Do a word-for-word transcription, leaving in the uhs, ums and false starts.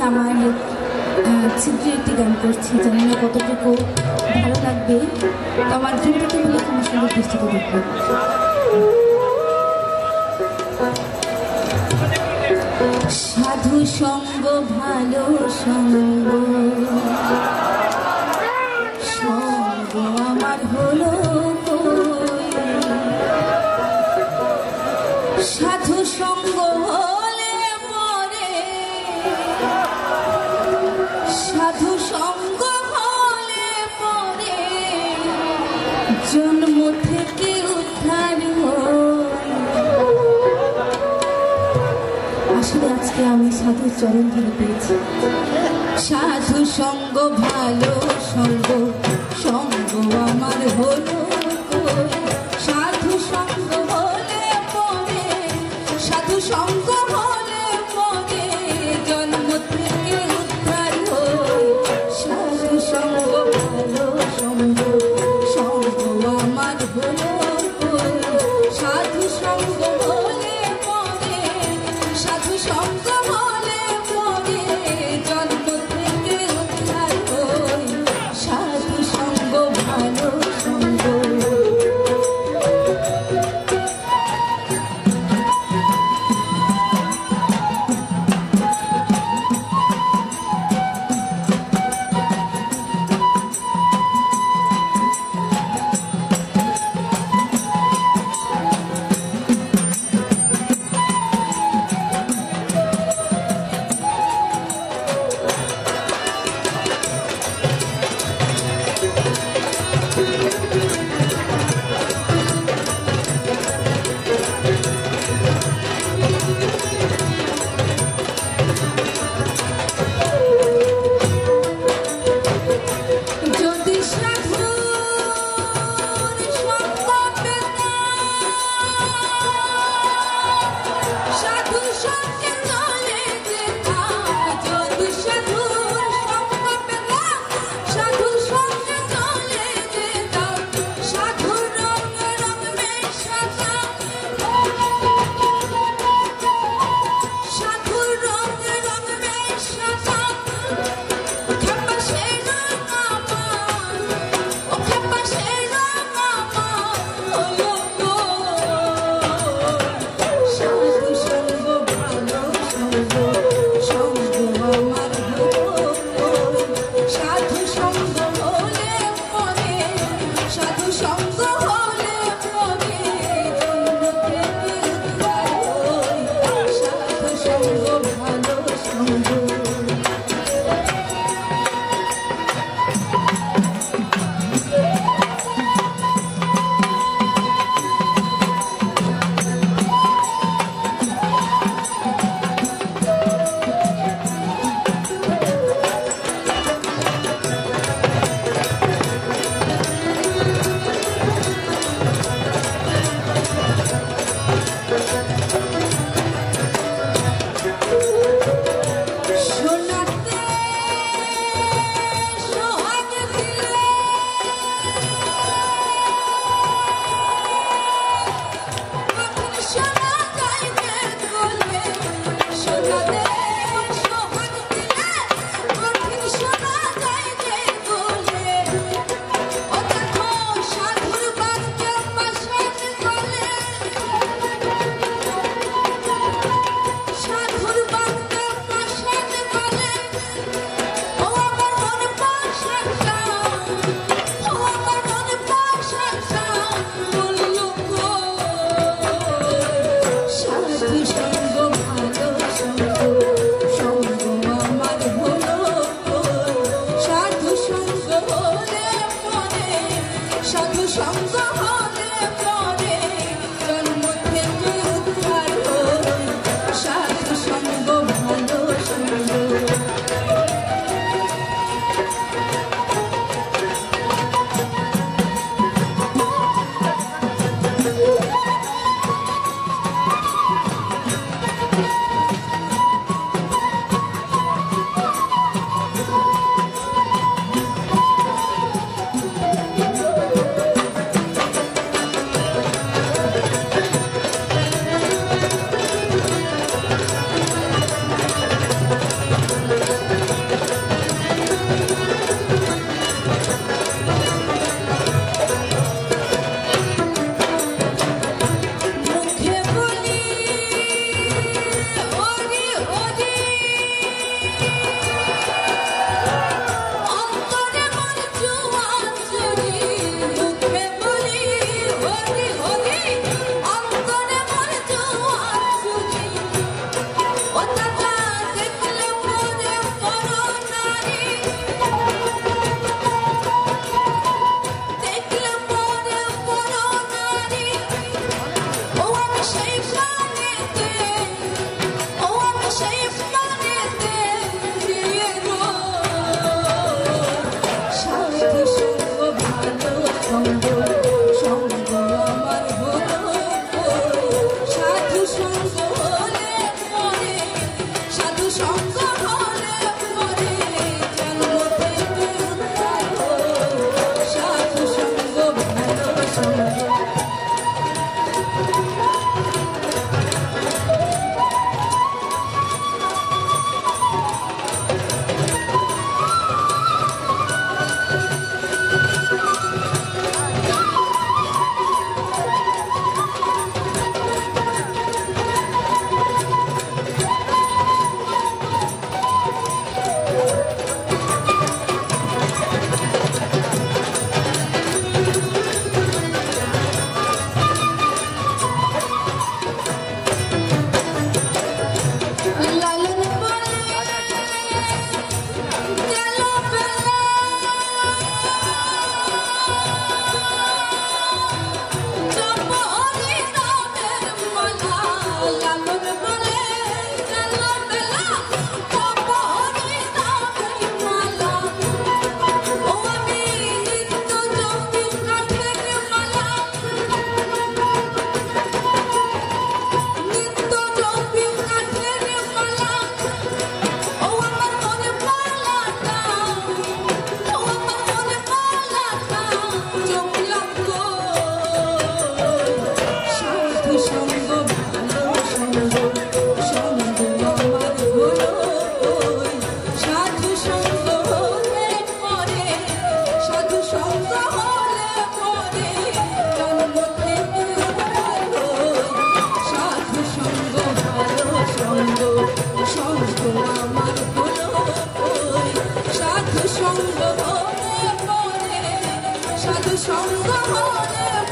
আমার ছিদ্রে একটি গান করছি, জানি না কতটুকু ভালো লাগবে। তো আমার ভিডিওটাকে বলে আমার সুন্দর দৃষ্টিতে দেখবে। সাধু সঙ্গ ভালো সঙ্গ, সঙ্গ আমার হলো সাধু সঙ্গ হলে পরে, সাধু সঙ্গ হলে পরে জন্ম থেকে উদ্ধার হয়। আসলে আজকে আমি সাধু চরণ ধরে পেয়েছি। সাধু সঙ্গ ভালো সঙ্গ, সঙ্গ আমার হলো সাধু সঙ্গ হলে পরে, সাধু সঙ্গ হলে পরে জন্ম থেকে উদ্ধার হয়। সাধু সঙ্গ ভালো সঙ্গ, সঙ্গ আমার হলো সাধু সঙ্গ হলে পরে, সাধু সঙ্গ হলে পরে জন্ম থেকে উদ্ধার হয়। সাধু সঙ্গ ভালো সঙ্গ। সঙ্গ হলে